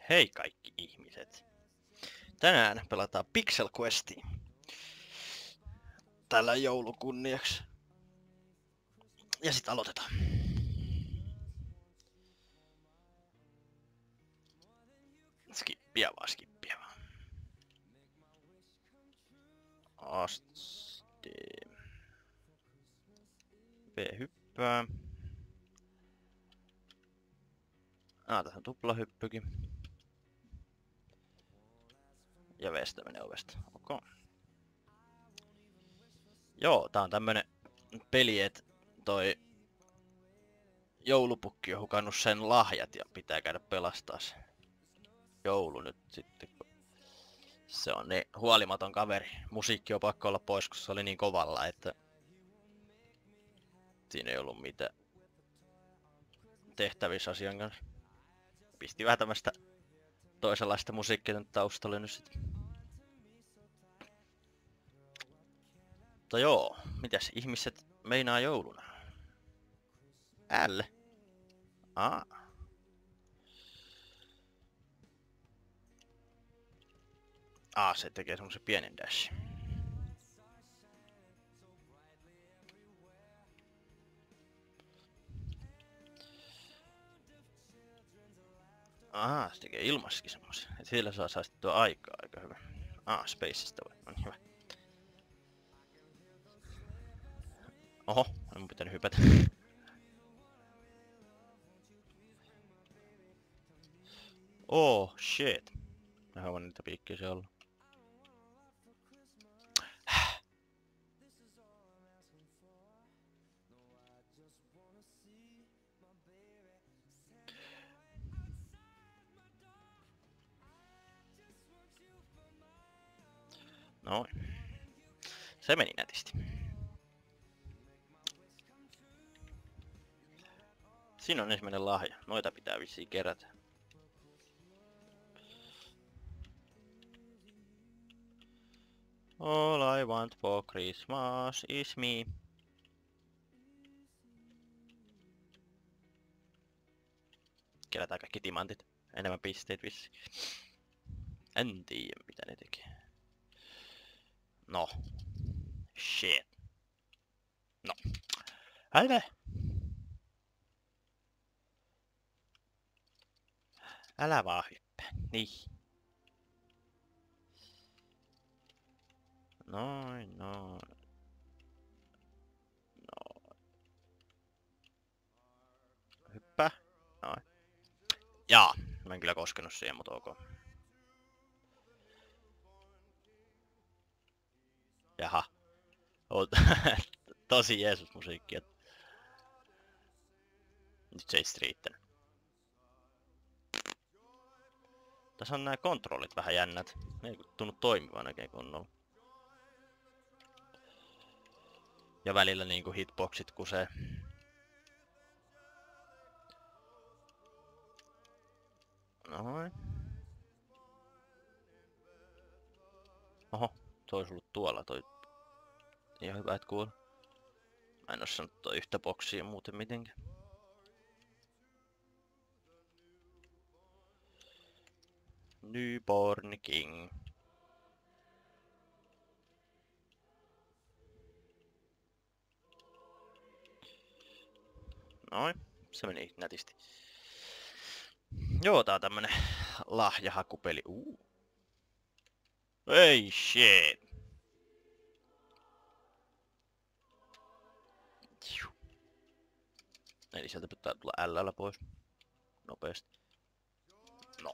Hei kaikki ihmiset. Tänään pelataan Pixel Questia. Tällä joulukunniaksi. Ja sit aloitetaan. Skippiä vaan. Asti. V-hyppää. Tässä on tuplahyppykin. Ja Vstä menee ovesta. Okay. Joo, tää on tämmönen peli, et toi joulupukki on hukannut sen lahjat ja pitää käydä pelastaa se joulu nyt sitten. Se on niin huolimaton kaveri. Musiikki on pakko olla pois, kun se oli niin kovalla, että siinä ei ollut mitään tehtävissä asian kanssa. Pisti vähän tämmöstä toisenlaista musiikkia tänne taustalle nyt sit. Mutta joo, mitäs ihmiset meinaa jouluna? Älle. Se tekee semmosen pienen dash. Se tekee ilmassakin semmosen. Et sillä saa säästettyä aikaa aika hyvä. Spacesta vai? On hyvä. Oho, en mun pitänyt hypätä. Shit. Mä haluan niitä piikkejä siellä olla. Noin. Se meni nätisti. Siinä on ensimmäinen lahja. Noita pitää vissiin kerätä. All I want for Christmas is me. Kerätään kaikki timantit. Enemmän pisteet vissiin. En tiedä mitä ne tekee. No. Shit. No. Älä vaan hyppää. Niin. Noin. Hyppää. Noin. Jaa. Mä en kyllä koskenut siihen, mutta ok. Jaha. Tosi Jeesus musiikkia. Nyt se ei sit riittänyt. Tässä on nää kontrollit vähän jännät. Ne ei tunnu toimivan oikein kunnolla. Ja välillä niinku hitboxit kusee. Noin. Oho, toi olisi ollut tuolla toi. Ihan hyvä et kuulla. Mä en oo sanonut toi yhtä boksia muuten mitenkään. Newborn King. Noin, se meni nätisti. Joo, tää on tämmönen lahjahakupeli. Ei shit. Eli sieltä pitää tulla L:llä pois. Nopeesti. No.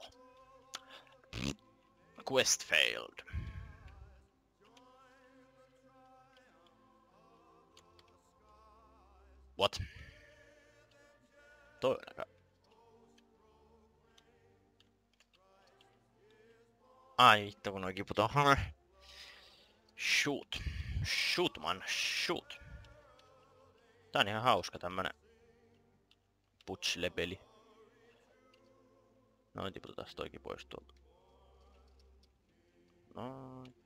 Quest failed. What? Toi on aika... Ai vittu kun noikin putoo. Shoot. Shoot man, shoot. Tää on ihan hauska tämmönen putslepeli. Noin tiputetaan toikin pois tuolta. Noin.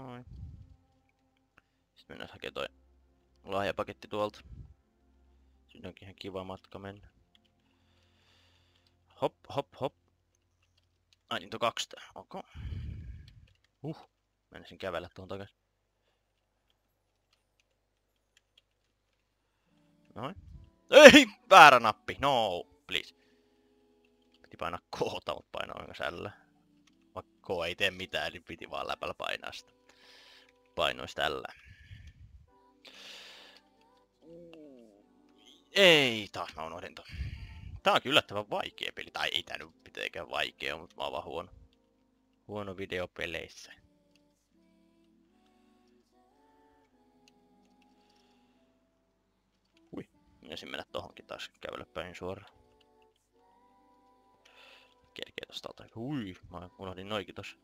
Sitten mennään hakemaan toi lahjapaketti tuolta. Siinä onkin ihan kiva matka mennä. Hop, hop, hop. Ai niin, 2 tää. Okei. Menisin kävellä tuon takaisin. Noin. Ei! Väärä nappi! No, please. Piti painaa K:ta, mut painoin myös L. Vaikka K ei tee mitään, niin piti vaan läpällä painaa sitä. Painoin sitä L. Ei, taas mä unohdin ton. Tää on kyllä yllättävän vaikea peli. Tai ei tää nyt mitenkään vaikea, mutta mä oon vaan huono. Huono videopeleissä. Hui, menisin mennä tohonkin taas kävellä päin suoraan. Kerkee tosta alta. Hui, mä unohdin noikin tossa.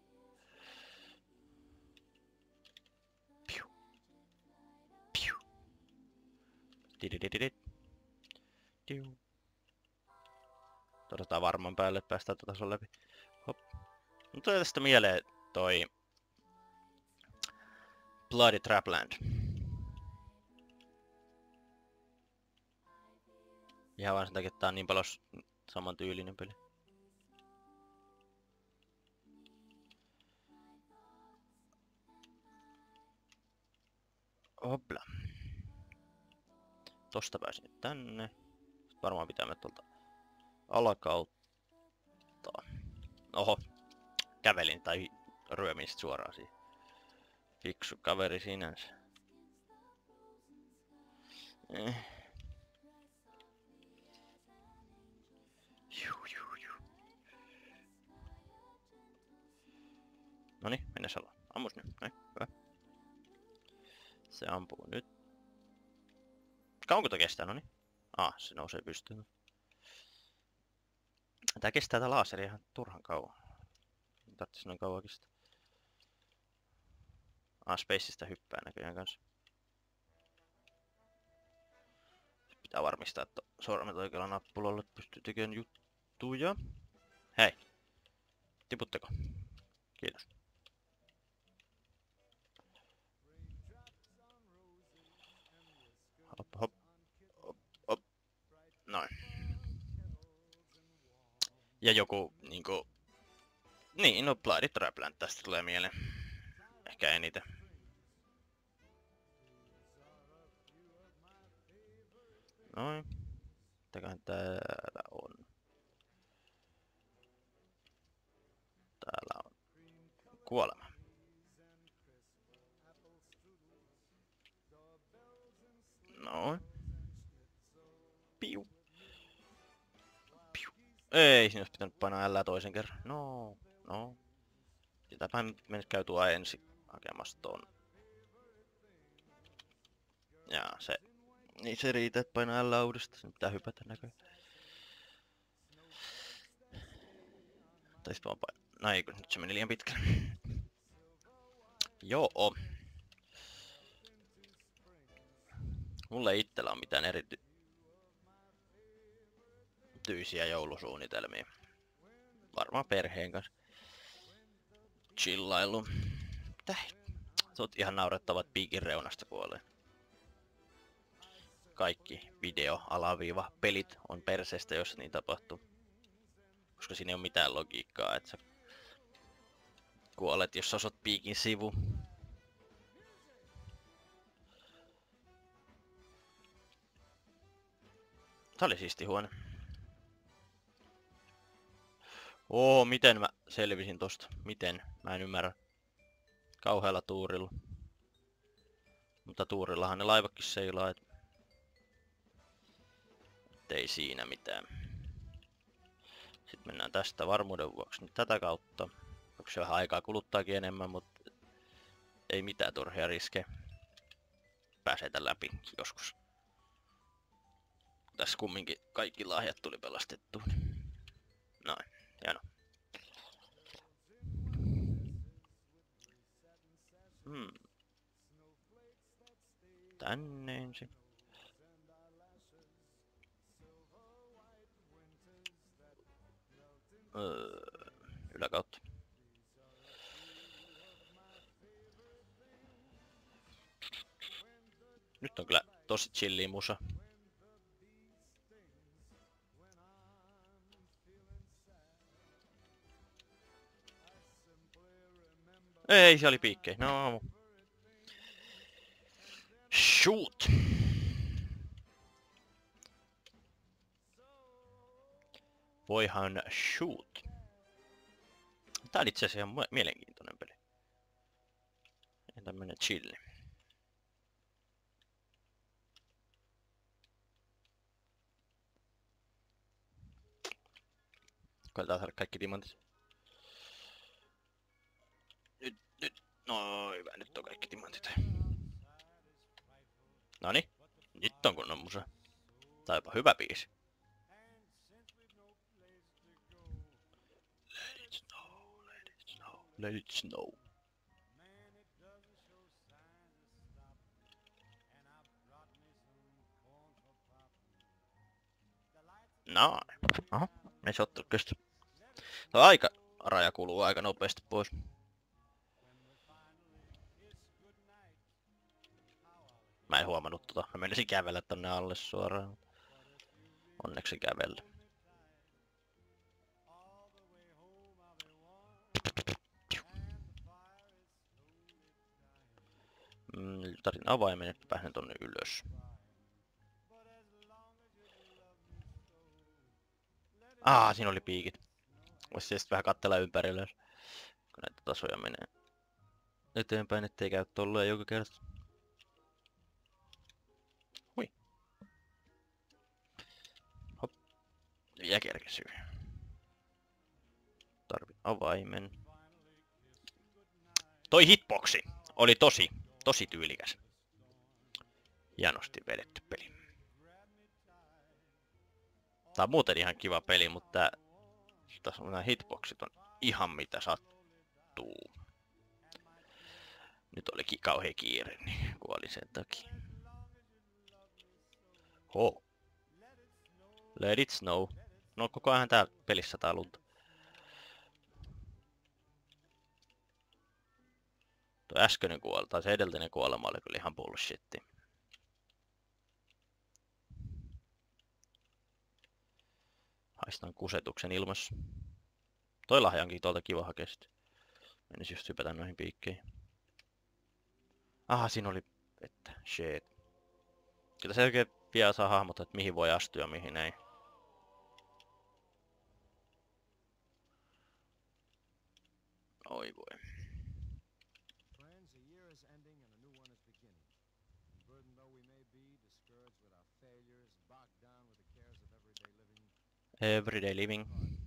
Piu. Piu. Dididididid. Diu. Todetaan varman päälle, että päästään tuota tason läpi. Hop. Nyt tulee tästä mieleen toi Bloody Trapland. Ihan vaan sen takia, että tää on niin paljon saman tyylinen peli. Hopla. Tosta pääsin nyt tänne. Sitten varmaan pitää mennä tuolta alakautta. Oho. Kävelin tai ryömin sit suoraan siihen. Fiksu kaveri sinänsä. Noniin, mennä alas. Ammus nyt. Noin, hyvä. Se ampuu nyt. Kauanko tää kestää? Noniin. Se nousee pystyyn. Tää kestää tää laaseri ihan turhan kauan. Ei tarvitsis noin kauan kestää. Spaceista hyppää näköjään kanssa. Pitää varmistaa, että sormet oikealla nappulalla pystyy tekemään juttuja. Hei! Tiputteko? Kiitos. Hop, hop. Hop, hop. Noin. Ja joku niinku... Niin, no Bloody Trapland tästä tulee mieleen. Ehkä eniten. Noin. Mitäköhän täällä on? Täällä on kuolema. Noin. Piu. Piu. Ei, siinä olisi pitänyt painaa L toisen kerran. No. Sitäpäin mennä käytuu ensin hakemassa ton. Jaa, se. Niin se riitä, että painaa L uudestaan. Sen pitää hypätä näköjään. Tai sit vaan painaa. No ei, kun nyt se meni liian pitkälle. Joo. Mulla ei itsellä ole mitään erityisiä joulusuunnitelmia. Varmaan perheen kanssa. Chillailu. Mitä? Se on ihan naurettavat piikin reunasta kuolee. Kaikki video-pelit on perseestä, jos niin tapahtuu. Koska siinä ei ole mitään logiikkaa, että sä kuolet, jos sä osot piikin sivu. Tää oli siisti huone. Miten mä selvisin tosta? Miten? Mä en ymmärrä. Kauhealla tuurilla. Mutta tuurillahan ne laivakin seilaa, ei siinä mitään. Sitten mennään tästä varmuuden vuoksi nyt tätä kautta. Onko se vähän aikaa kuluttaakin enemmän, mutta ei mitään turhia riskejä. Pääsetä läpi joskus. Tässä kumminkin kaikki lahjat tuli pelastettua. Noin, hieno. Tänne ensin. Yläkautta. Nyt on kyllä tosi chilli musa. Ei, se oli piikkei. No. Shoot! Voihan shoot. Tää oli itse asiassa ihan mielenkiintoinen peli. Ja tämmönen chilli. Koitetaan saada kaikki timantit. Nyt. No hyvä, nyt on kaikki timantit. Noni, nyt on kunnon musa. Tää on jopa hyvä biisi. Let it snow, let it snow, let it snow. No, aha, ei se ottanut kestä. Tuo aikaraja kuluu aika nopeasti pois. Mä en huomannut tota. Mä menisin kävellä tonne alle suoraan. Onneksi kävellä. Tarin avaimen, että pääsen tonne ylös. Siinä oli piikit. Voisi sitten vähän katsella ympärillä, kun näitä tasoja menee eteenpäin, ettei käy tolleen joka kerta. Hui. Hop. Ja kerkesyy. Tarvin avaimen. Toi hitboxi oli tosi tyylikäs. Hienosti vedetty peli. Tää on muuten ihan kiva peli, mutta tässä on nämä hitboxit on ihan mitä sattuu. Nyt olikin kauhea kiire, niin kuolin sen takia. Let it snow. No koko ajan tää pelissä tää lunta. Tuo äskeinen kuolema, tai se edellinen kuolema oli kyllä ihan bullshitti. Haistan kusetuksen ilmassa. Toi lahja onkin tuolta kiva hakea sit. Menis just hypätä noihin piikkeihin. Siinä oli vettä. Shit. Kyllä se oikein vielä saa hahmottaa, että mihin voi astua ja mihin ei. Oi voi. Everyday living.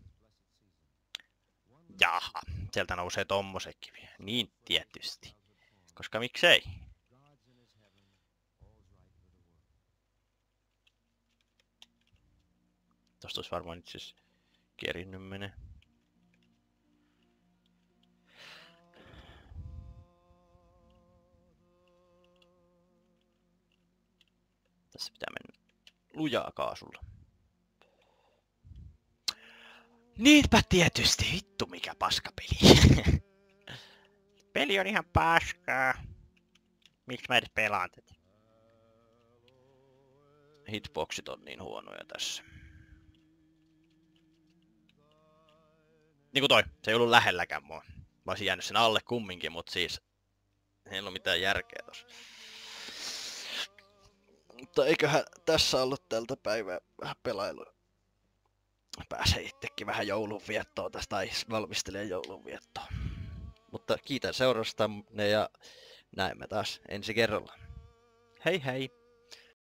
Jaha, sieltä nousee tommosekin vielä. Niin tietysti. Koska miksei? Tosta olisi varmaan itse asiassa kerinnyt menee. Tässä pitää mennä lujaa kaasulla. Niinpä tietysti, vittu mikä paskapeli. Peli on ihan paskaa. Miksi mä edes pelaan tätä? Hitboxit on niin huonoja tässä. Niinku toi, se ei ollut lähelläkään mua. Mä olisin jäänyt sen alle kumminkin, mut siis ei ollut mitään järkeä tossa. Mutta eiköhän tässä ollut tältä päivää vähän pelailua. Pääsee itsekin vähän joulunviettoon tästä, tai valmistelee joulunviettoa. Mutta kiitän seurastanne ja näemme taas ensi kerralla. Hei hei!